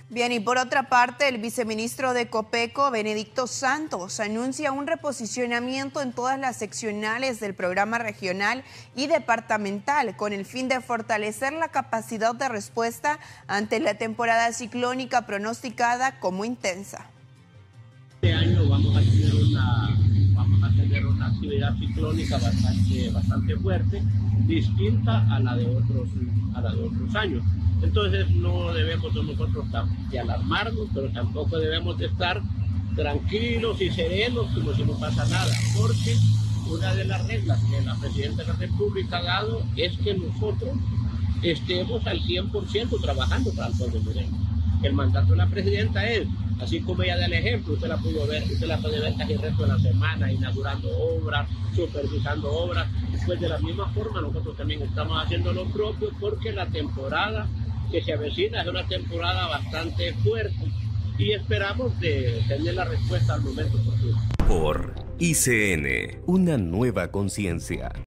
Bien, y por otra parte, el viceministro de Copeco, Benedicto Santos, anuncia un reposicionamiento en todas las seccionales del programa regional y departamental con el fin de fortalecer la capacidad de respuesta ante la temporada ciclónica pronosticada como intensa. Este año vamos a tener una actividad ciclónica bastante fuerte, distinta a la de otros años. Entonces no debemos nosotros de alarmarnos, pero tampoco debemos de estar tranquilos y serenos como si no pasa nada, porque una de las reglas que la Presidenta de la República ha dado es que nosotros estemos al 100% trabajando para el pueblo hondureño. El mandato de la Presidenta es, así como ella da el ejemplo, usted la puede ver casi el resto de la semana, inaugurando obras, supervisando obras, pues de la misma forma nosotros también estamos haciendo lo propio, porque la temporada que se avecina es una temporada bastante fuerte y esperamos de tener la respuesta al momento oportuno. Por ICN, una nueva conciencia.